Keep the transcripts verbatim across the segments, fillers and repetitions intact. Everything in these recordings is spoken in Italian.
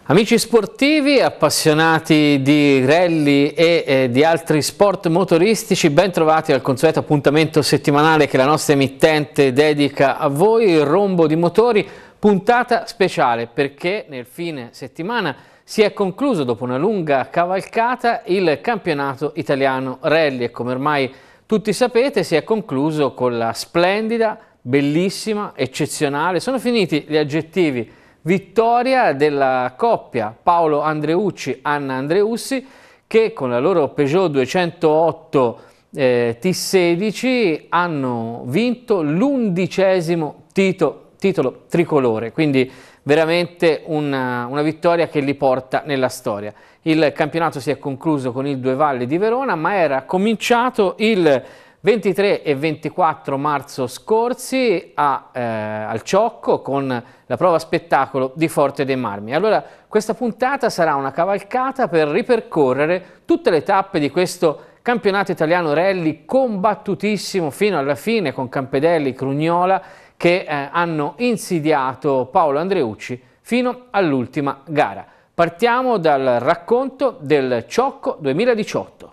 Amici sportivi, appassionati di rally e eh, di altri sport motoristici, ben trovati al consueto appuntamento settimanale che la nostra emittente dedica a voi, il Rombo di Motori, puntata speciale perché nel fine settimana si è concluso dopo una lunga cavalcata il campionato italiano rally e come ormai tutti sapete si è concluso con la splendida, bellissima, eccezionale, sono finiti gli aggettivi, vittoria della coppia Paolo Andreucci-Anna Andreussi che con la loro Peugeot duecentootto eh, T sedici hanno vinto l'undicesimo tito, titolo tricolore, quindi veramente una, una vittoria che li porta nella storia. Il campionato si è concluso con il Due Valli di Verona, ma era cominciato il ventitré e ventiquattro marzo scorsi a, eh, al Ciocco con la prova spettacolo di Forte dei Marmi. Allora questa puntata sarà una cavalcata per ripercorrere tutte le tappe di questo campionato italiano rally combattutissimo fino alla fine con Campedelli, Crugnola che eh, hanno insidiato Paolo Andreucci fino all'ultima gara. Partiamo dal racconto del Ciocco duemiladiciotto.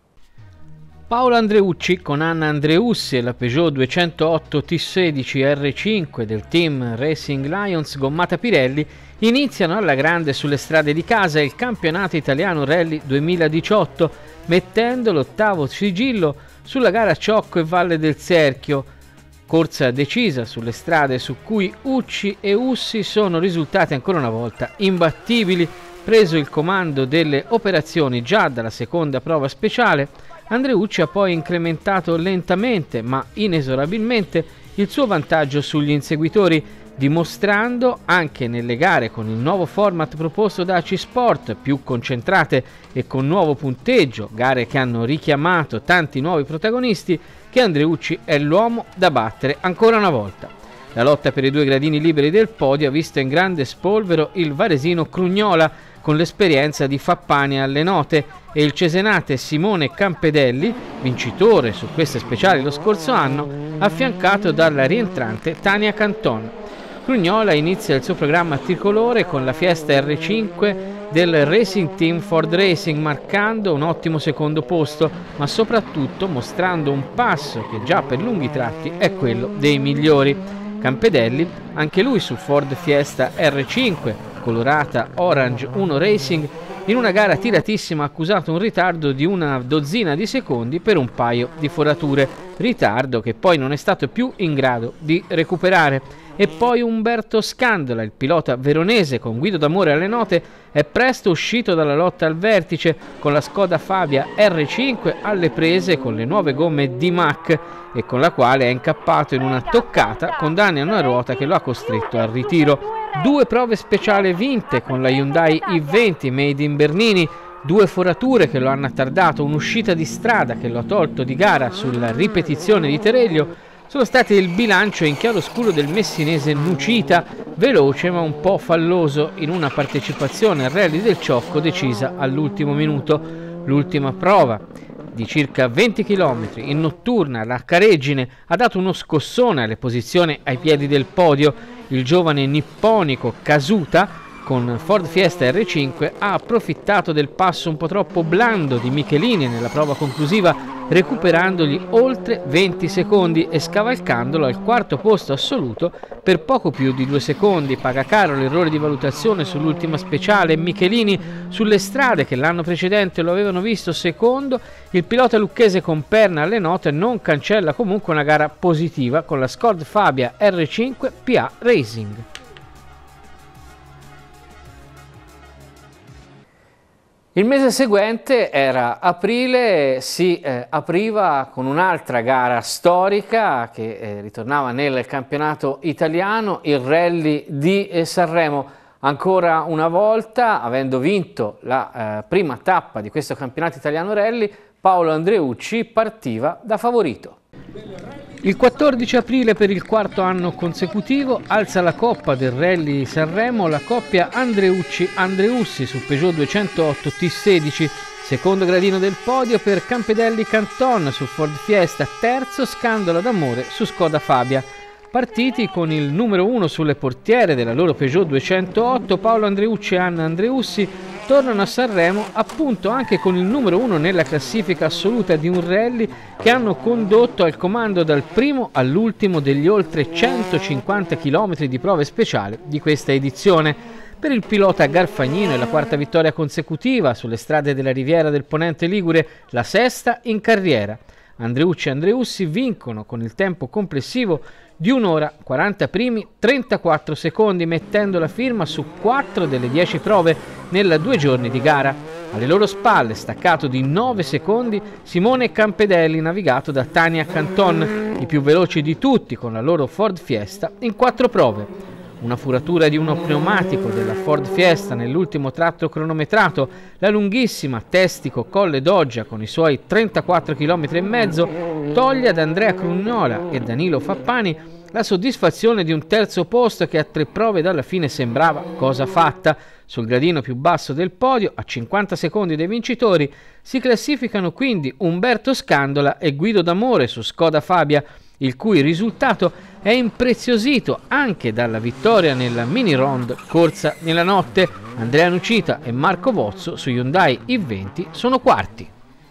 Paolo Andreucci con Anna Andreussi e la Peugeot duecentootto T sedici R cinque del team Racing Lions Gommata Pirelli iniziano alla grande sulle strade di casa il campionato italiano rally duemiladiciotto mettendo l'ottavo sigillo sulla gara Ciocco e Valle del Serchio, corsa decisa sulle strade su cui Ucci e Ussi sono risultati ancora una volta imbattibili. Preso il comando delle operazioni già dalla seconda prova speciale, Andreucci ha poi incrementato lentamente ma inesorabilmente il suo vantaggio sugli inseguitori, dimostrando anche nelle gare con il nuovo format proposto da A C I Sport, più concentrate e con nuovo punteggio, gare che hanno richiamato tanti nuovi protagonisti, che Andreucci è l'uomo da battere ancora una volta. La lotta per i due gradini liberi del podio ha visto in grande spolvero il varesino Crugnola, con l'esperienza di Fappani alle note, e il cesenate Simone Campedelli, vincitore su queste speciali lo scorso anno, affiancato dalla rientrante Tania Canton. Crugnola inizia il suo programma tricolore con la Fiesta R cinque del Racing Team Ford Racing, marcando un ottimo secondo posto, ma soprattutto mostrando un passo che già per lunghi tratti è quello dei migliori. Campedelli, anche lui su Ford Fiesta R cinque, colorata Orange uno Racing, in una gara tiratissima ha accusato un ritardo di una dozzina di secondi per un paio di forature, ritardo che poi non è stato più in grado di recuperare. E poi Umberto Scandola, il pilota veronese con Guido D'Amore alle note, è presto uscito dalla lotta al vertice con la Skoda Fabia R cinque alle prese con le nuove gomme D-Mac e con la quale è incappato in una toccata con danni a una ruota che lo ha costretto al ritiro. Due prove speciali vinte con la Hyundai i venti made in Bernini, due forature che lo hanno attardato, un'uscita di strada che lo ha tolto di gara sulla ripetizione di Tereglio, sono stati il bilancio in chiaroscuro del messinese Nucita, veloce ma un po' falloso in una partecipazione al rally del Ciocco decisa all'ultimo minuto. L'ultima prova di circa venti chilometri in notturna, la Careggine ha dato uno scossone alle posizioni ai piedi del podio. Il giovane nipponico Kazuta con Ford Fiesta R cinque ha approfittato del passo un po' troppo blando di Michelini nella prova conclusiva, recuperandogli oltre venti secondi e scavalcandolo al quarto posto assoluto per poco più di due secondi. Paga caro l'errore di valutazione sull'ultima speciale. Michelini sulle strade che l'anno precedente lo avevano visto secondo, il pilota lucchese con perna alle note non cancella comunque una gara positiva con la Skoda Fabia R cinque P A Racing. Il mese seguente era aprile, si eh, apriva con un'altra gara storica che eh, ritornava nel campionato italiano, il rally di eh, Sanremo. Ancora una volta, avendo vinto la eh, prima tappa di questo campionato italiano rally, Paolo Andreucci partiva da favorito. Il quattordici aprile per il quarto anno consecutivo alza la coppa del rally Sanremo la coppia Andreucci-Andreussi su Peugeot duecentootto T sedici, secondo gradino del podio per Campedelli Canton su Ford Fiesta, terzo Scandola d'Amore su Skoda Fabia. partiti con il numero uno sulle portiere della loro Peugeot duecentootto, Paolo Andreucci e Anna Andreussi, tornano a Sanremo appunto anche con il numero uno nella classifica assoluta di un rally che hanno condotto al comando dal primo all'ultimo degli oltre centocinquanta chilometri di prove speciali di questa edizione. Per il pilota Garfagnino è la quarta vittoria consecutiva sulle strade della Riviera del Ponente Ligure, la sesta in carriera. Andreucci e Andreussi vincono con il tempo complessivo di un'ora quaranta primi trentaquattro secondi, mettendo la firma su quattro delle dieci prove nella due giorni di gara. Alle loro spalle, staccato di nove secondi, Simone Campedelli, navigato da Tania Canton, i più veloci di tutti con la loro Ford Fiesta in quattro prove. Una furatura di uno pneumatico della Ford Fiesta nell'ultimo tratto cronometrato, la lunghissima Testico Colle Doggia con i suoi trentaquattro chilometri e mezzo toglie ad Andrea Crugnola e Danilo Fappani la soddisfazione di un terzo posto che a tre prove dalla fine sembrava cosa fatta. Sul gradino più basso del podio, a cinquanta secondi dei vincitori, si classificano quindi Umberto Scandola e Guido D'Amore su Skoda Fabia, il cui risultato è impreziosito anche dalla vittoria nella mini round corsa nella notte. Andrea Nucita e Marco Vozzo su Hyundai i venti sono quarti.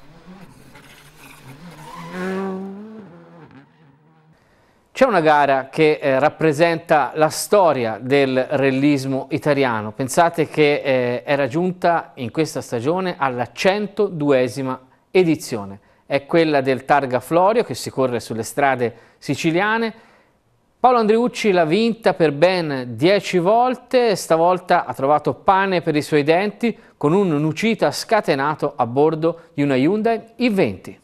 C'è una gara che eh, rappresenta la storia del rallismo italiano. Pensate che eh, era giunta in questa stagione alla centoduesima edizione. È quella del Targa Florio che si corre sulle strade siciliane. Paolo Andreucci l'ha vinta per ben dieci volte, stavolta ha trovato pane per i suoi denti con un Nucita scatenato a bordo di una Hyundai i venti.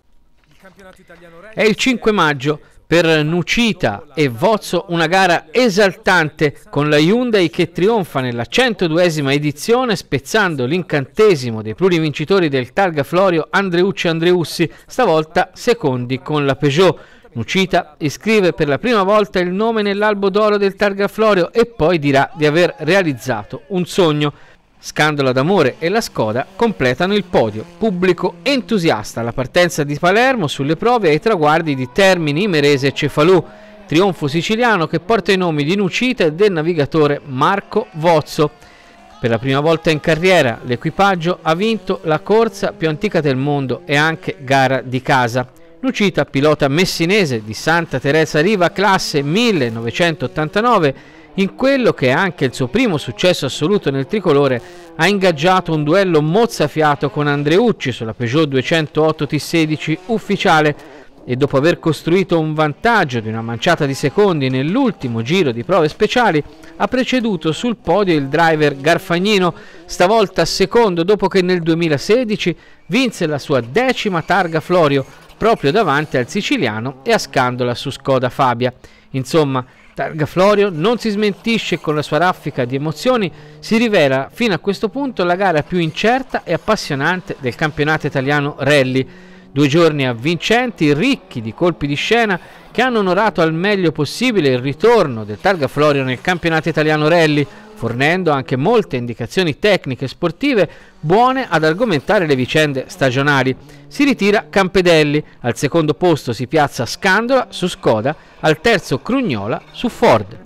È il cinque maggio. Per Nucita e Vozzo una gara esaltante con la Hyundai che trionfa nella centoduesima edizione spezzando l'incantesimo dei plurivincitori del Targa Florio Andreucci e Andreussi, stavolta secondi con la Peugeot. Nucita iscrive per la prima volta il nome nell'albo d'oro del Targa Florio e poi dirà di aver realizzato un sogno. Scandola d'Amore e la Skoda completano il podio. Pubblico entusiasta alla partenza di Palermo sulle prove e ai traguardi di Termini, Imerese e Cefalù. Trionfo siciliano che porta i nomi di Nucita e del navigatore Marco Vozzo. Per la prima volta in carriera l'equipaggio ha vinto la corsa più antica del mondo e anche gara di casa. Nucita, pilota messinese di Santa Teresa Riva, classe millenovecentottantanove, in quello che è anche il suo primo successo assoluto nel tricolore, ha ingaggiato un duello mozzafiato con Andreucci sulla Peugeot duecentootto T sedici ufficiale e dopo aver costruito un vantaggio di una manciata di secondi nell'ultimo giro di prove speciali ha preceduto sul podio il driver Garfagnino, stavolta secondo dopo che nel duemilasedici vinse la sua decima Targa Florio proprio davanti al siciliano e a Scandola su Skoda Fabia. Insomma, Targa Florio non si smentisce con la sua raffica di emozioni, si rivela fino a questo punto la gara più incerta e appassionante del campionato italiano rally. Due giorni avvincenti, ricchi di colpi di scena che hanno onorato al meglio possibile il ritorno del Targa Florio nel campionato italiano rally, fornendo anche molte indicazioni tecniche e sportive buone ad argomentare le vicende stagionali. Si ritira Campedelli, al secondo posto si piazza Scandola su Skoda, al terzo Crugnola su Ford.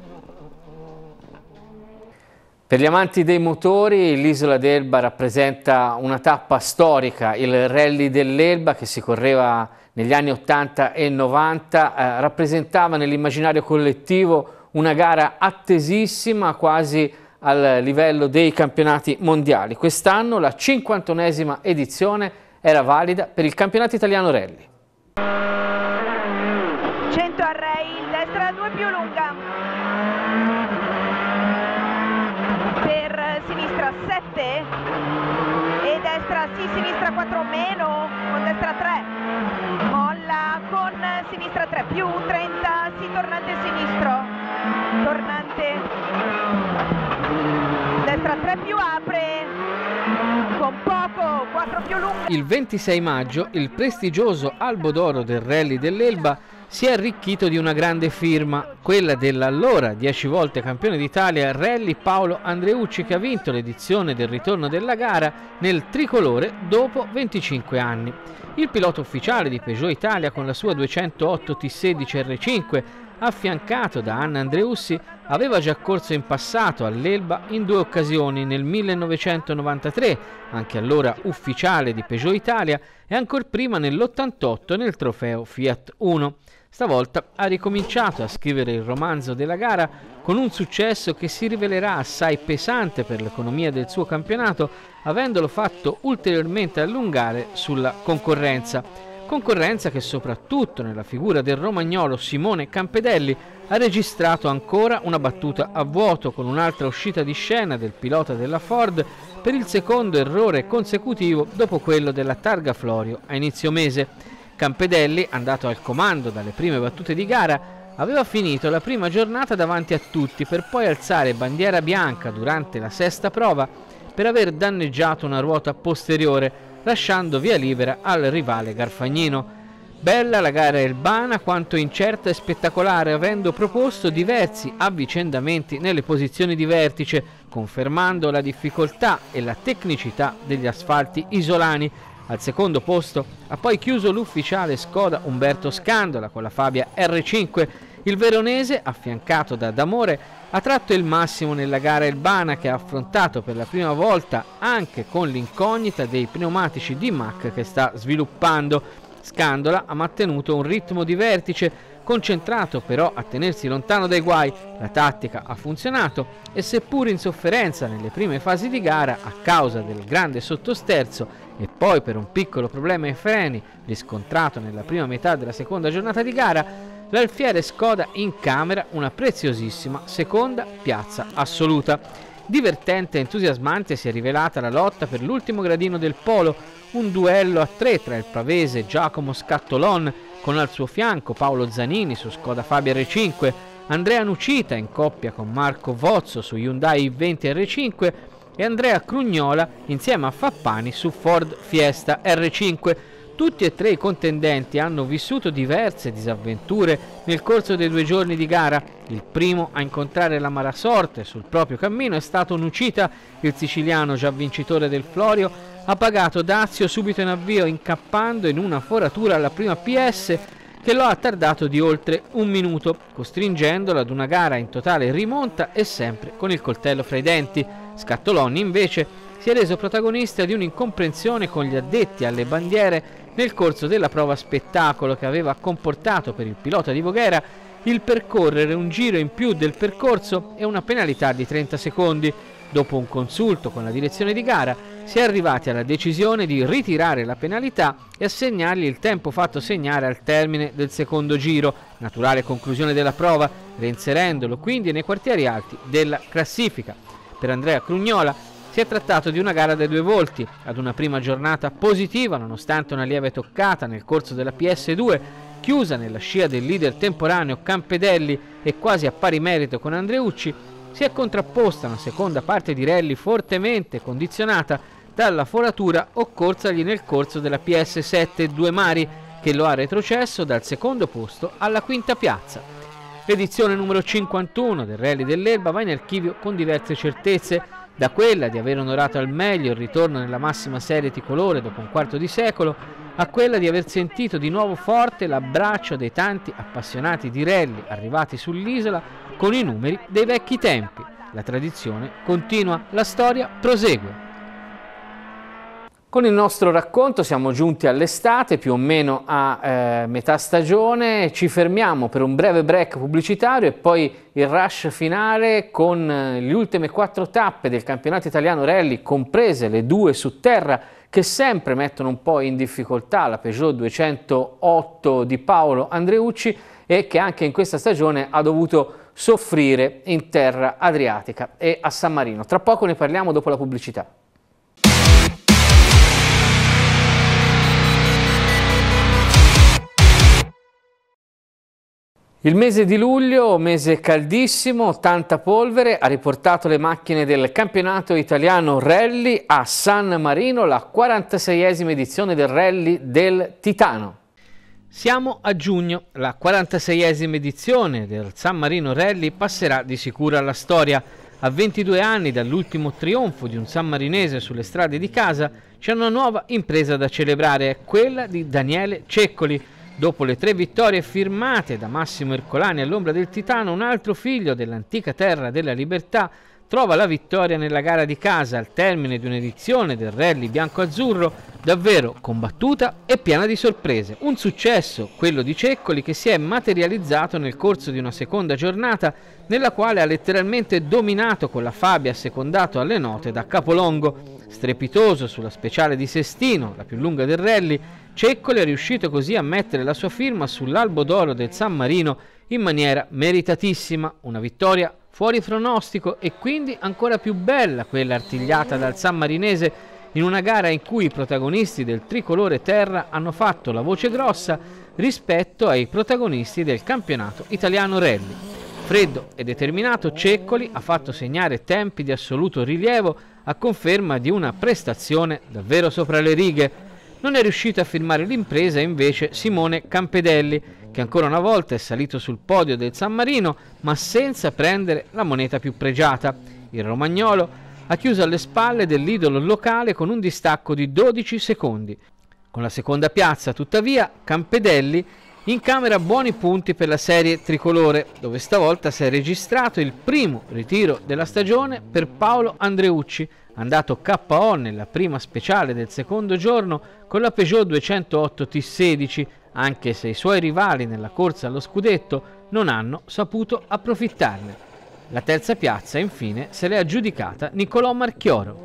Per gli amanti dei motori l'Isola d'Elba rappresenta una tappa storica. Il Rally dell'Elba che si correva negli anni ottanta e novanta eh, rappresentava nell'immaginario collettivo una gara attesissima, quasi al livello dei campionati mondiali. Quest'anno la cinquantunesima edizione era valida per il campionato italiano rally. cento a rail, destra due più lunga, per sinistra sette e destra sì, sinistra quattro meno, con destra tre, molla con sinistra tre più trenta, sì, tornante sinistro, tornante destra tre più apre con poco, quattro più lunga. Il ventisei maggio il prestigioso Albo d'Oro del Rally dell'Elba si è arricchito di una grande firma, quella dell'allora dieci volte campione d'Italia Rally Paolo Andreucci, che ha vinto l'edizione del ritorno della gara nel tricolore dopo venticinque anni. Il pilota ufficiale di Peugeot Italia con la sua duecentootto T sedici R cinque affiancato da Anna Andreussi, aveva già corso in passato all'Elba in due occasioni, nel millenovecentonovantatré, anche allora ufficiale di Peugeot Italia, e ancor prima nell'ottantotto nel trofeo Fiat uno. Stavolta ha ricominciato a scrivere il romanzo della gara con un successo che si rivelerà assai pesante per l'economia del suo campionato, avendolo fatto ulteriormente allungare sulla concorrenza. Concorrenza che soprattutto nella figura del romagnolo Simone Campedelli ha registrato ancora una battuta a vuoto con un'altra uscita di scena del pilota della Ford per il secondo errore consecutivo dopo quello della Targa Florio a inizio mese. Campedelli, andato al comando dalle prime battute di gara, aveva finito la prima giornata davanti a tutti per poi alzare bandiera bianca durante la sesta prova per aver danneggiato una ruota posteriore, lasciando via libera al rivale Garfagnino. Bella la gara elbana quanto incerta e spettacolare, avendo proposto diversi avvicendamenti nelle posizioni di vertice, confermando la difficoltà e la tecnicità degli asfalti isolani. Al secondo posto ha poi chiuso l'ufficiale Skoda Umberto Scandola con la Fabia R cinque. Il veronese, affiancato da D'Amore, ha tratto il massimo nella gara elbana, che ha affrontato per la prima volta anche con l'incognita dei pneumatici D MAC che sta sviluppando. Scandola ha mantenuto un ritmo di vertice, concentrato però a tenersi lontano dai guai. La tattica ha funzionato e, seppur in sofferenza nelle prime fasi di gara a causa del grande sottosterzo e poi per un piccolo problema ai freni riscontrato nella prima metà della seconda giornata di gara, l'alfiere Skoda incamera una preziosissima seconda piazza assoluta. Divertente e entusiasmante si è rivelata la lotta per l'ultimo gradino del polo, un duello a tre tra il pavese Giacomo Scattolon con al suo fianco Paolo Zanini su Skoda Fabia R cinque, Andrea Nucita in coppia con Marco Vozzo su Hyundai i venti R cinque e Andrea Crugnola insieme a Fappani su Ford Fiesta R cinque. Tutti e tre i contendenti hanno vissuto diverse disavventure nel corso dei due giorni di gara. Il primo a incontrare la mala sorte sul proprio cammino è stato Nucita. Il siciliano, già vincitore del Florio, ha pagato dazio subito in avvio, incappando in una foratura alla prima P S che lo ha tardato di oltre un minuto, costringendolo ad una gara in totale rimonta e sempre con il coltello fra i denti. Scattoloni invece si è reso protagonista di un'incomprensione con gli addetti alle bandiere nel corso della prova spettacolo, che aveva comportato per il pilota di Voghera il percorrere un giro in più del percorso e una penalità di trenta secondi. Dopo un consulto con la direzione di gara si è arrivati alla decisione di ritirare la penalità e assegnargli il tempo fatto segnare al termine del secondo giro, naturale conclusione della prova, reinserendolo quindi nei quartieri alti della classifica. Per Andrea Crugnola si è trattato di una gara dai due volti, ad una prima giornata positiva nonostante una lieve toccata nel corso della P S due, chiusa nella scia del leader temporaneo Campedelli e quasi a pari merito con Andreucci. Si è contrapposta una seconda parte di rally fortemente condizionata dalla foratura occorsagli nel corso della P S sette Due Mari, che lo ha retrocesso dal secondo posto alla quinta piazza. L'edizione numero cinquantuno del Rally dell'Elba va in archivio con diverse certezze, da quella di aver onorato al meglio il ritorno nella massima serie tricolore dopo un quarto di secolo, a quella di aver sentito di nuovo forte l'abbraccio dei tanti appassionati di rally arrivati sull'isola con i numeri dei vecchi tempi. La tradizione continua, la storia prosegue. Con il nostro racconto siamo giunti all'estate, più o meno a eh, metà stagione. Ci fermiamo per un breve break pubblicitario e poi il rush finale con eh, le ultime quattro tappe del campionato italiano rally, comprese le due su terra, che sempre mettono un po' in difficoltà la Peugeot duecentootto di Paolo Andreucci e che anche in questa stagione ha dovuto soffrire in terra adriatica e a San Marino. Tra poco ne parliamo dopo la pubblicità. Il mese di luglio, mese caldissimo, tanta polvere, ha riportato le macchine del campionato italiano rally a San Marino, la quarantaseiesima edizione del rally del Titano. Siamo a giugno, la quarantaseiesima edizione del San Marino Rally passerà di sicuro alla storia. A ventidue anni dall'ultimo trionfo di un sammarinese sulle strade di casa, c'è una nuova impresa da celebrare, è quella di Daniele Ceccoli. Dopo le tre vittorie firmate da Massimo Ercolani all'ombra del Titano, un altro figlio dell'antica terra della libertà trova la vittoria nella gara di casa al termine di un'edizione del rally bianco-azzurro davvero combattuta e piena di sorprese. Un successo, quello di Ceccoli, che si è materializzato nel corso di una seconda giornata nella quale ha letteralmente dominato con la Fabia, secondato alle note da Capolongo. Strepitoso sulla speciale di Sestino, la più lunga del rally, Ceccoli è riuscito così a mettere la sua firma sull'albo d'oro del San Marino in maniera meritatissima, una vittoria fuori pronostico e quindi ancora più bella quella artigliata dal sammarinese in una gara in cui i protagonisti del tricolore terra hanno fatto la voce grossa rispetto ai protagonisti del campionato italiano rally. Freddo e determinato, Ceccoli ha fatto segnare tempi di assoluto rilievo a conferma di una prestazione davvero sopra le righe. Non è riuscito a firmare l'impresa invece Simone Campedelli, che ancora una volta è salito sul podio del San Marino, ma senza prendere la moneta più pregiata. Il romagnolo ha chiuso alle spalle dell'idolo locale con un distacco di dodici secondi. Con la seconda piazza, tuttavia, Campedelli incamera buoni punti per la serie tricolore, dove stavolta si è registrato il primo ritiro della stagione per Paolo Andreucci, andato K O nella prima speciale del secondo giorno con la Peugeot duecentootto T sedici, anche se i suoi rivali nella corsa allo scudetto non hanno saputo approfittarne. La terza piazza, infine, se l'è aggiudicata Nicolò Marchioro.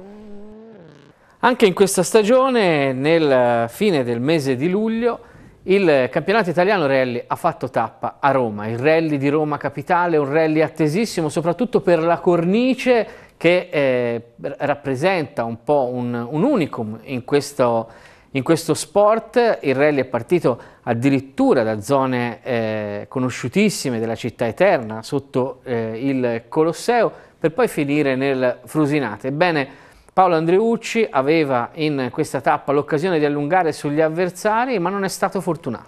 Anche in questa stagione, nel fine del mese di luglio, il campionato italiano rally ha fatto tappa a Roma. Il rally di Roma Capitale è un rally attesissimo, soprattutto per la cornice che eh, rappresenta un po' un, un unicum in questo, in questo sport. Il rally è partito addirittura da zone eh, conosciutissime della città eterna, sotto eh, il Colosseo, per poi finire nel Frusinate. Ebbene, Paolo Andreucci aveva in questa tappa l'occasione di allungare sugli avversari, ma non è stato fortunato.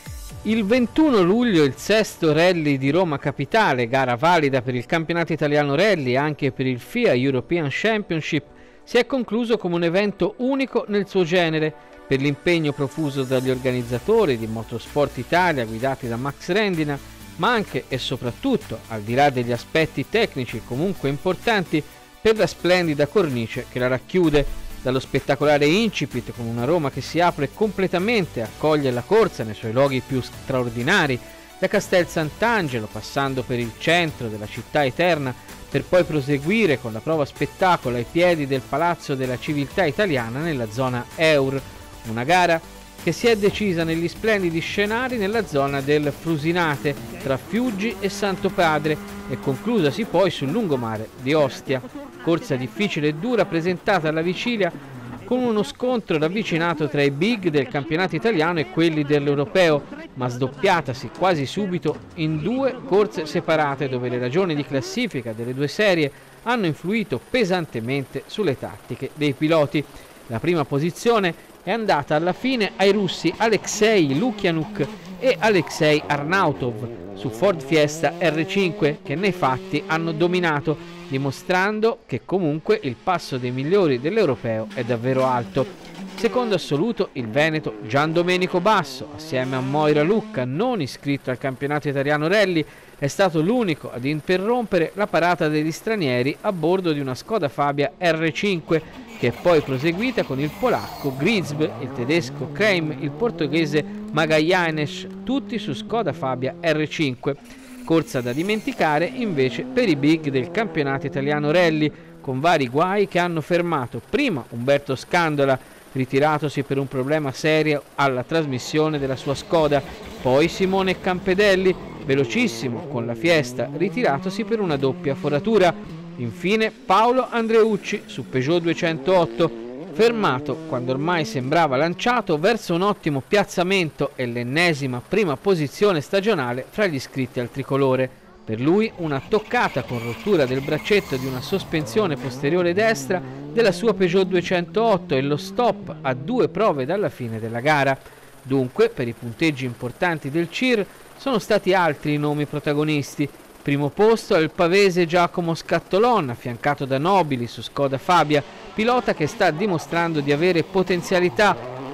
Il ventuno luglio il sesto rally di Roma Capitale, gara valida per il campionato italiano rally e anche per il F I A European Championship, si è concluso come un evento unico nel suo genere per l'impegno profuso dagli organizzatori di Motorsport Italia guidati da Max Rendina, ma anche e soprattutto, al di là degli aspetti tecnici comunque importanti, per la splendida cornice che la racchiude, dallo spettacolare incipit con una Roma che si apre completamente e accoglie la corsa nei suoi luoghi più straordinari, da Castel Sant'Angelo passando per il centro della città eterna per poi proseguire con la prova spettacolo ai piedi del Palazzo della Civiltà Italiana nella zona Eur, una gara che si è decisa negli splendidi scenari nella zona del Frusinate tra Fiuggi e Santo Padre e conclusasi poi sul lungomare di Ostia. Corsa difficile e dura presentata alla vigilia con uno scontro ravvicinato tra i big del campionato italiano e quelli dell'europeo, ma sdoppiatasi quasi subito in due corse separate dove le ragioni di classifica delle due serie hanno influito pesantemente sulle tattiche dei piloti. La prima posizione è andata alla fine ai russi Alexei Lukyanuk e Alexei Arnautov su Ford Fiesta R cinque, che nei fatti hanno dominato, dimostrando che comunque il passo dei migliori dell'europeo è davvero alto. Secondo assoluto il veneto Gian Domenico Basso, assieme a Moira Lucca, non iscritto al campionato italiano rally, è stato l'unico ad interrompere la parata degli stranieri a bordo di una Skoda Fabia R cinque, che è poi proseguita con il polacco Grizb, il tedesco Kreim, il portoghese Magallanes, tutti su Skoda Fabia R cinque. Corsa da dimenticare invece per i big del campionato italiano rally, con vari guai che hanno fermato prima Umberto Scandola, ritiratosi per un problema serio alla trasmissione della sua Skoda, poi Simone Campedelli, velocissimo con la Fiesta, ritiratosi per una doppia foratura, infine Paolo Andreucci su Peugeot duecentootto, fermato quando ormai sembrava lanciato verso un ottimo piazzamento e l'ennesima prima posizione stagionale fra gli iscritti al tricolore. Per lui una toccata con rottura del braccetto di una sospensione posteriore destra della sua Peugeot duecentootto e lo stop a due prove dalla fine della gara. Dunque, per i punteggi importanti del C I R sono stati altri i nomi protagonisti. Primo posto è il pavese Giacomo Scattolon, affiancato da Nobili su Skoda Fabia, pilota che sta dimostrando di avere potenzialità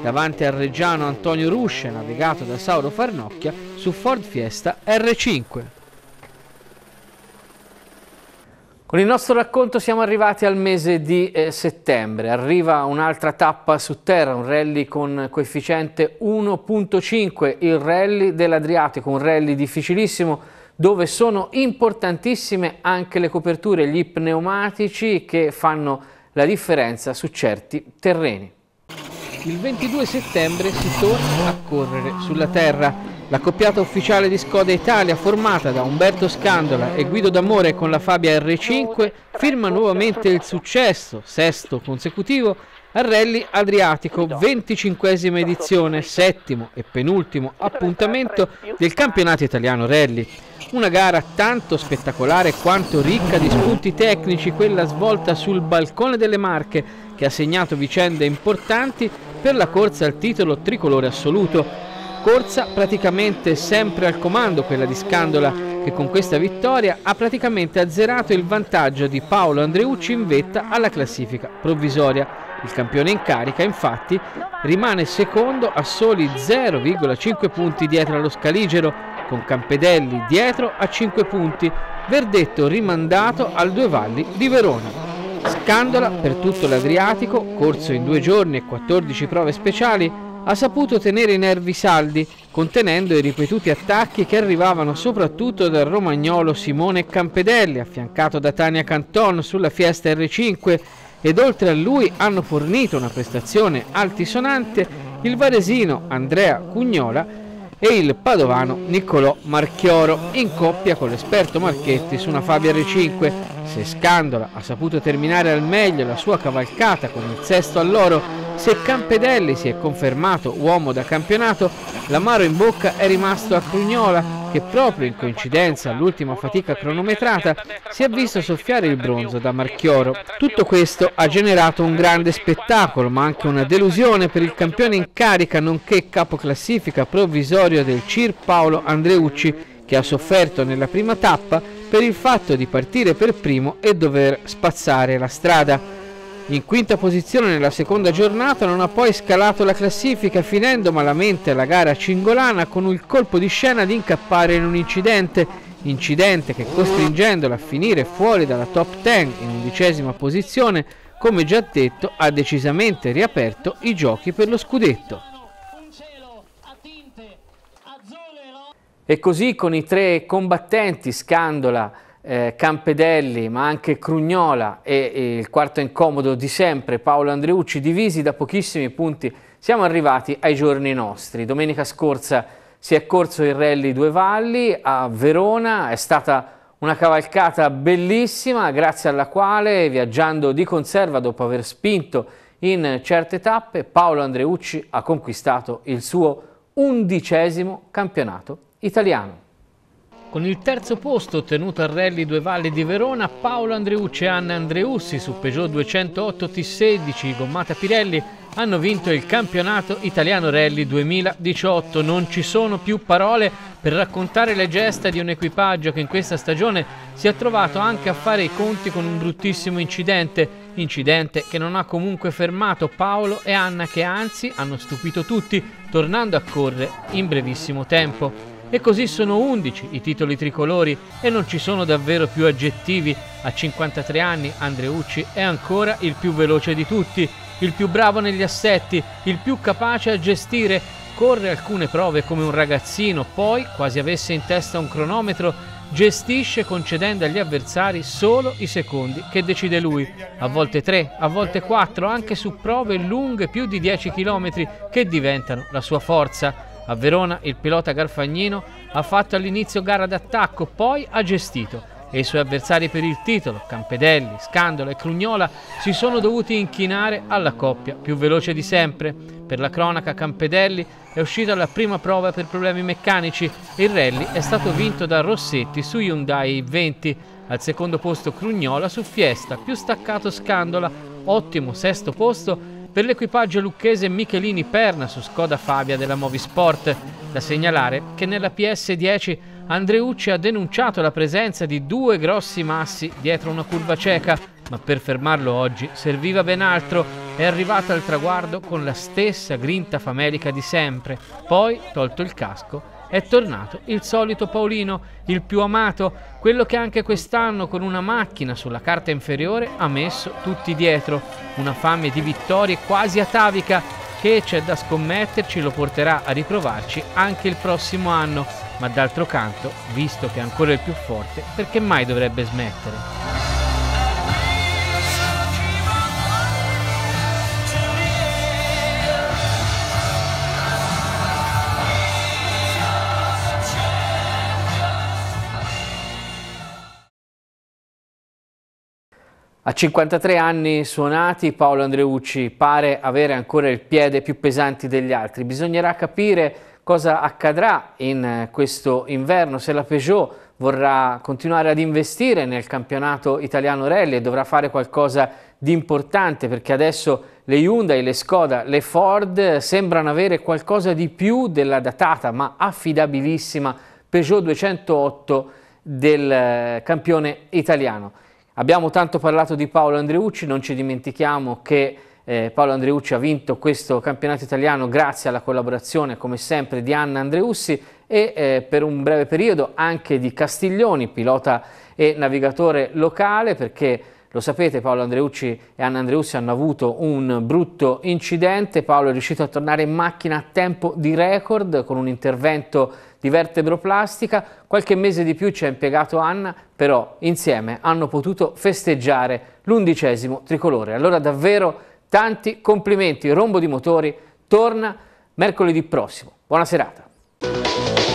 davanti al reggiano Antonio Ruscia, navigato da Sauro Farnocchia su Ford Fiesta R cinque. Con il nostro racconto siamo arrivati al mese di eh, settembre, arriva un'altra tappa su terra, un rally con coefficiente uno virgola cinque, il rally dell'Adriatico, un rally difficilissimo dove sono importantissime anche le coperture, gli pneumatici che fanno la differenza su certi terreni. Il ventidue settembre si torna a correre sulla terra. La coppiata ufficiale di Skoda Italia, formata da Umberto Scandola e Guido D'Amore con la Fabia R cinque, firma nuovamente il successo, sesto consecutivo, al Rally Adriatico, venticinquesima edizione, settimo e penultimo appuntamento del campionato italiano rally. Una gara tanto spettacolare quanto ricca di spunti tecnici, quella svolta sul balcone delle Marche, che ha segnato vicende importanti per la corsa al titolo tricolore assoluto. Corsa praticamente sempre al comando quella di Scandola, che con questa vittoria ha praticamente azzerato il vantaggio di Paolo Andreucci in vetta alla classifica provvisoria. Il campione in carica infatti rimane secondo a soli zero virgola cinque punti dietro allo Scaligero, con Campedelli dietro a cinque punti, verdetto rimandato al Due Valli di Verona. Scandola per tutto l'Adriatico, corso in due giorni e quattordici prove speciali, ha saputo tenere i nervi saldi, contenendo i ripetuti attacchi che arrivavano soprattutto dal romagnolo Simone Campedelli, affiancato da Tania Canton sulla Fiesta R cinque, ed oltre a lui hanno fornito una prestazione altisonante il varesino Andrea Cugnola e il padovano Niccolò Marchioro, in coppia con l'esperto Marchetti su una Fabia R cinque. Se Scandola ha saputo terminare al meglio la sua cavalcata con il sesto all'oro, se Campedelli si è confermato uomo da campionato, l'amaro in bocca è rimasto a Cugnola, che proprio in coincidenza all'ultima fatica cronometrata si è visto soffiare il bronzo da Marchioro. Tutto questo ha generato un grande spettacolo, ma anche una delusione per il campione in carica nonché capoclassifica provvisorio del C I R Paolo Andreucci, che ha sofferto nella prima tappa per il fatto di partire per primo e dover spazzare la strada. In quinta posizione nella seconda giornata non ha poi scalato la classifica, finendo malamente la gara cingolana con il colpo di scena di incappare in un incidente, incidente che costringendolo a finire fuori dalla top dieci in undicesima posizione, come già detto, ha decisamente riaperto i giochi per lo scudetto. E così con i tre combattenti, Scandola, Eh, Campedelli ma anche Crugnola e, e il quarto incomodo di sempre Paolo Andreucci, divisi da pochissimi punti, siamo arrivati ai giorni nostri. Domenica scorsa si è corso il Rally Due Valli a Verona, è stata una cavalcata bellissima grazie alla quale, viaggiando di conserva dopo aver spinto in certe tappe, Paolo Andreucci ha conquistato il suo undicesimo campionato italiano. Con il terzo posto ottenuto al Rally Due Valli di Verona, Paolo Andreucci e Anna Andreussi su Peugeot duecentootto T sedici gommata Pirelli hanno vinto il campionato italiano Rally duemiladiciotto. Non ci sono più parole per raccontare le gesta di un equipaggio che in questa stagione si è trovato anche a fare i conti con un bruttissimo incidente, incidente che non ha comunque fermato Paolo e Anna, che anzi hanno stupito tutti tornando a correre in brevissimo tempo. E così sono undici i titoli tricolori e non ci sono davvero più aggettivi. A cinquantatré anni Andreucci è ancora il più veloce di tutti, il più bravo negli assetti, il più capace a gestire, corre alcune prove come un ragazzino, poi, quasi avesse in testa un cronometro, gestisce concedendo agli avversari solo i secondi che decide lui, a volte tre, a volte quattro, anche su prove lunghe più di dieci chilometri che diventano la sua forza. A Verona il pilota Garfagnino ha fatto all'inizio gara d'attacco, poi ha gestito e i suoi avversari per il titolo, Campedelli, Scandola e Crugnola, si sono dovuti inchinare alla coppia più veloce di sempre. Per la cronaca, Campedelli è uscito alla prima prova per problemi meccanici e il rally è stato vinto da Rossetti su Hyundai i venti. Al secondo posto Crugnola su Fiesta, più staccato Scandola, ottimo sesto posto per l'equipaggio lucchese Michelini Perna su Skoda Fabia della Movisport. Da segnalare che nella P S dieci Andreucci ha denunciato la presenza di due grossi massi dietro una curva cieca, ma per fermarlo oggi serviva ben altro. È arrivata al traguardo con la stessa grinta famelica di sempre, poi, tolto il casco, è tornato il solito Paolino, il più amato, quello che anche quest'anno con una macchina sulla carta inferiore ha messo tutti dietro, una fame di vittorie quasi atavica che, c'è da scommetterci, lo porterà a riprovarci anche il prossimo anno, ma d'altro canto, visto che è ancora il più forte, perché mai dovrebbe smettere? A cinquantatré anni suonati, Paolo Andreucci pare avere ancora il piede più pesante degli altri. Bisognerà capire cosa accadrà in questo inverno, se la Peugeot vorrà continuare ad investire nel campionato italiano rally e dovrà fare qualcosa di importante, perché adesso le Hyundai, le Skoda, le Ford sembrano avere qualcosa di più della datata ma affidabilissima Peugeot duecentootto del campione italiano. Abbiamo tanto parlato di Paolo Andreucci, non ci dimentichiamo che eh, Paolo Andreucci ha vinto questo campionato italiano grazie alla collaborazione, come sempre, di Anna Andreussi e eh, per un breve periodo anche di Castiglioni, pilota e navigatore locale, perché lo sapete, Paolo Andreucci e Anna Andreussi hanno avuto un brutto incidente. Paolo è riuscito a tornare in macchina a tempo di record con un intervento di vertebroplastica. Qualche mese di più ci ha impiegato Anna, però insieme hanno potuto festeggiare l'undicesimo tricolore. Allora davvero tanti complimenti. Rombo di Motori torna mercoledì prossimo. Buona serata.